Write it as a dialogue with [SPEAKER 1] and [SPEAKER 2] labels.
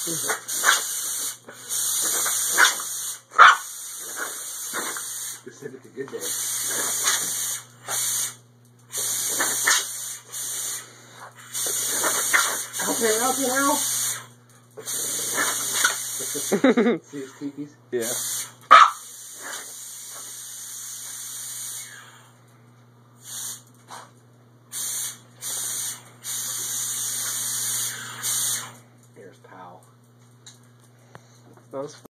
[SPEAKER 1] Pacific a good day. Out now. See his teepees?
[SPEAKER 2] Yeah.
[SPEAKER 1] Here's Powell.
[SPEAKER 2] That was